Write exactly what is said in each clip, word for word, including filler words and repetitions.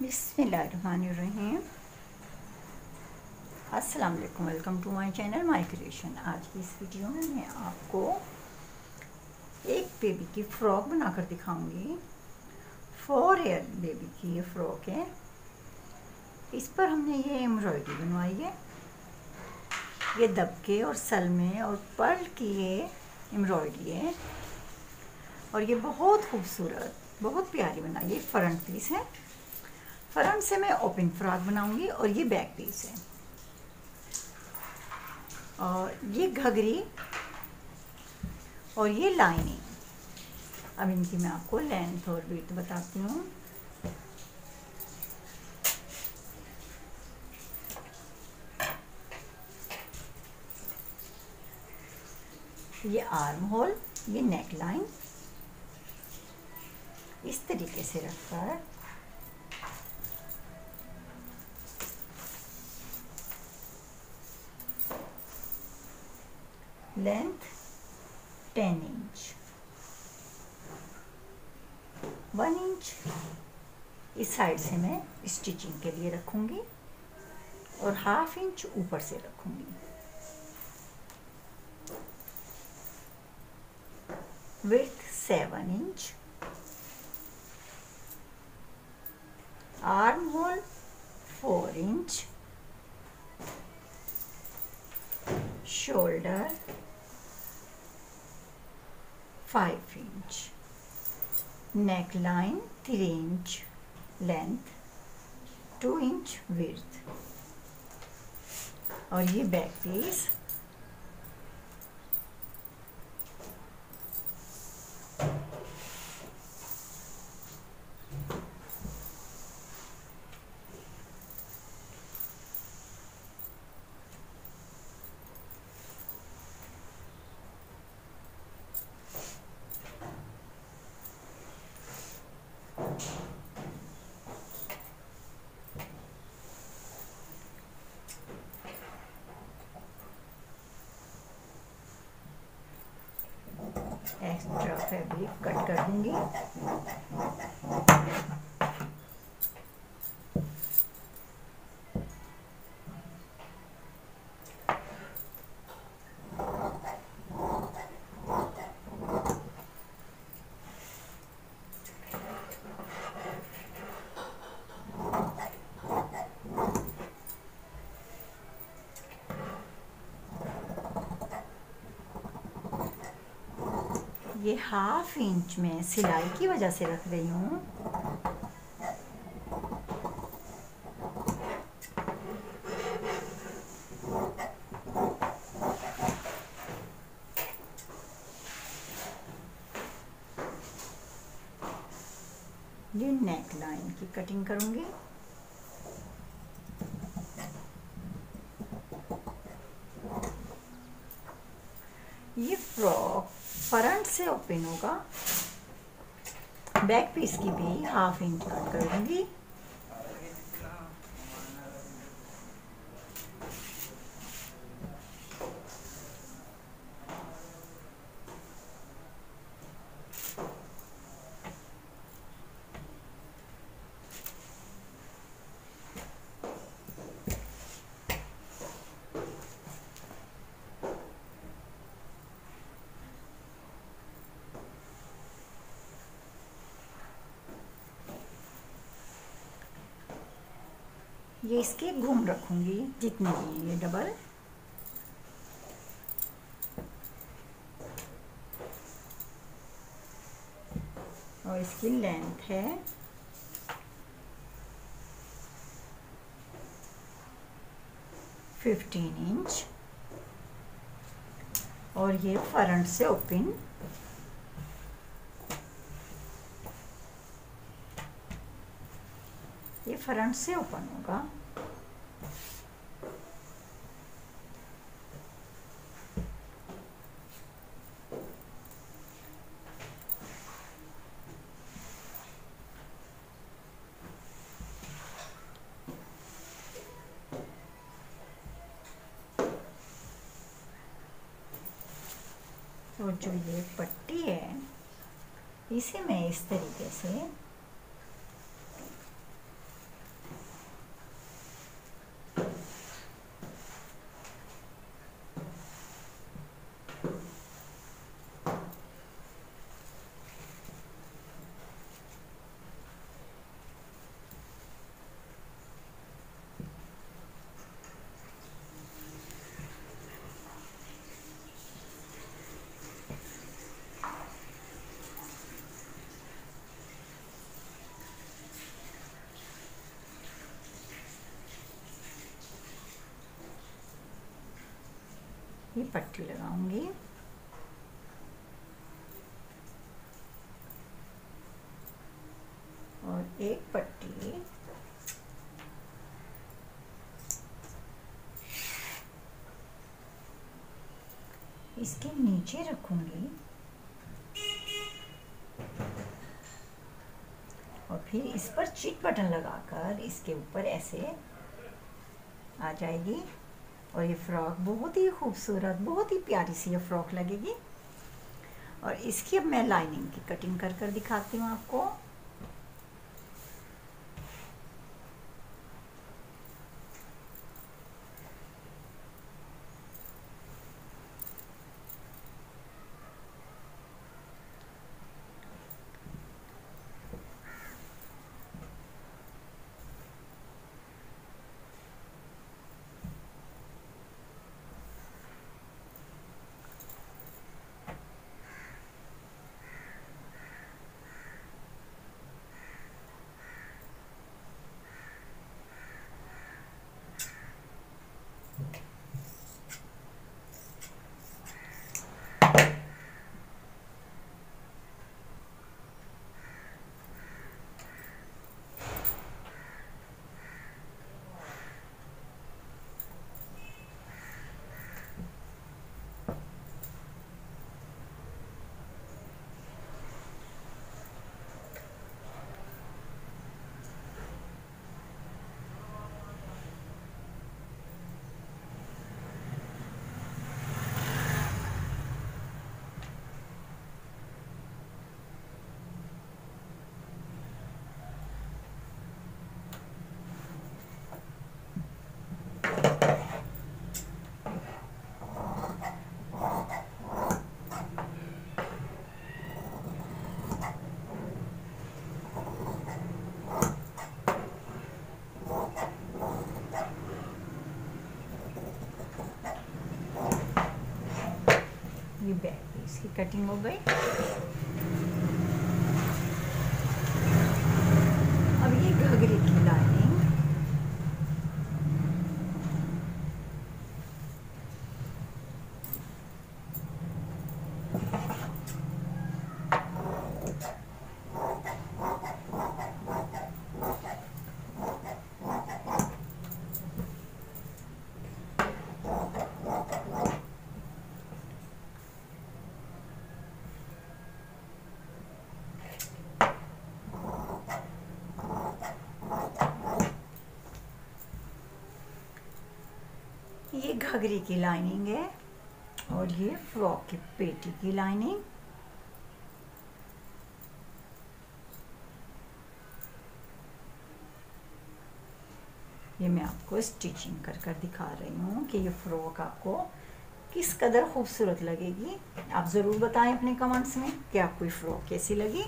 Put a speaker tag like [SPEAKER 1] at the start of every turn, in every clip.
[SPEAKER 1] बिस्मिल्लाहिर्रहमानिर्रहीम। अस्सलाम वालेकुम, welcome to my channel mycreation। आज की इस वीडियो में मैं आपको एक बेबी की फ्रॉक बनाकर दिखाऊंगी। फोर ईयर बेबी की ये फ्रॉक है। इस पर हमने ये एम्ब्रॉयडरी बनवाई है। ये दबके और सलमे और पर्ल की ये एम्ब्रॉयडरी है और ये बहुत खूबसूरत, बहुत प्यारी बनाई है। फ्रंट पीस है। फ्रंट से मैं ओपन फ्रॉक बनाऊंगी और ये बैक पीस है और ये घघरी और ये लाइनिंग। अब इनकी मैं आपको लेंथ और विड्थ बताती हूँ। ये आर्म होल, ये नेक लाइन, इस तरीके से रखकर length ten inch, one inch इस साइड से मैं स्टिचिंग के लिए रखूंगी और हाफ इंच ऊपर से रखूंगी। Width seven inch, arm hole four inch, shoulder five inch, neck line three inch length, two inch width और ये back piece extra fabric cut कर दूंगी। ये हाफ इंच में सिलाई की वजह से रख रही हूँ। ये नेक लाइन की कटिंग करूंगी। ये फ्रॉक फ्रंट से ओपन होगा। बैक पीस की भी हाफ इंच कट कर दूंगी। ये इसके घूम रखूंगी जितने भी ये डबल। और इसकी लेंथ है फिफ्टीन इंच और ये फ्रंट से ओपन ये फ्रंट से ओपन होगा। और जो ये पट्टी है इसे मैं इस तरीके से की पट्टी लगाऊंगी। और एक पट्टी इसके नीचे रखूंगी और फिर इस पर चिट बटन लगाकर इसके ऊपर ऐसे आ जाएगी और ये फ्रॉक बहुत ही खूबसूरत, बहुत ही प्यारी सी ये फ्रॉक लगेगी। और इसकी अब मैं लाइनिंग की कटिंग कर कर दिखाती हूँ आपको। ये बैक पीस की कटिंग हो गई। अब ये घाघरे की लाइनिंग ये घाघरे की लाइनिंग है और ये फ्रॉक की पेटी की लाइनिंग। ये मैं आपको स्टिचिंग कर कर दिखा रही हूँ कि ये फ्रॉक आपको किस कदर खूबसूरत लगेगी। आप ज़रूर बताएं अपने कमेंट्स में कि आपको ये फ्रॉक कैसी लगी।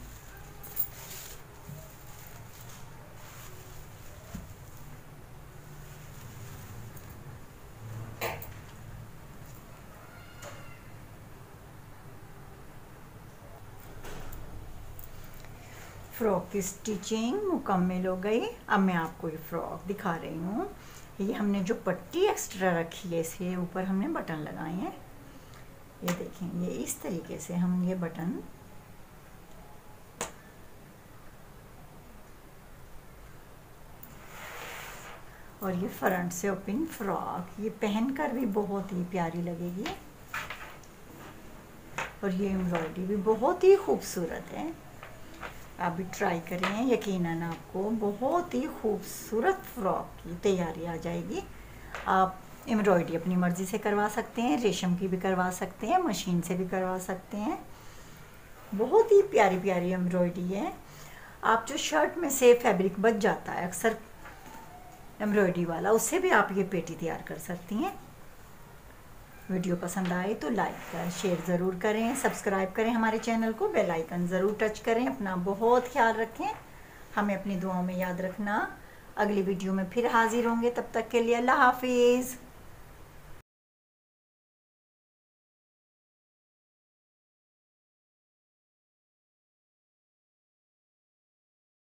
[SPEAKER 1] फ्रॉक की स्टिचिंग मुकम्मल हो गई। अब मैं आपको ये फ्रॉक दिखा रही हूँ। ये हमने जो पट्टी एक्स्ट्रा रखी है इसके ऊपर हमने बटन लगाए हैं। ये देखें, ये इस तरीके से हम ये बटन और ये फ्रंट से ओपन फ्रॉक ये पहनकर भी बहुत ही प्यारी लगेगी और ये एम्ब्रॉयडरी भी बहुत ही खूबसूरत है। आप भी ट्राई करें, यकीनन आपको बहुत ही खूबसूरत फ्रॉक की तैयारी आ जाएगी। आप एम्ब्रॉयडरी अपनी मर्ज़ी से करवा सकते हैं, रेशम की भी करवा सकते हैं, मशीन से भी करवा सकते हैं। बहुत ही प्यारी प्यारी एम्ब्रॉयडरी है। आप जो शर्ट में से फैब्रिक बच जाता है अक्सर एम्ब्रॉयडरी वाला, उससे भी आप ये पेटी तैयार कर सकती हैं। वीडियो पसंद आए तो लाइक कर शेयर ज़रूर करें, सब्सक्राइब करें हमारे चैनल को, बेल आइकन ज़रूर टच करें। अपना बहुत ख्याल रखें, हमें अपनी दुआओं में याद रखना। अगली वीडियो में फिर हाजिर होंगे, तब तक के लिए अल्लाह हाफिज़।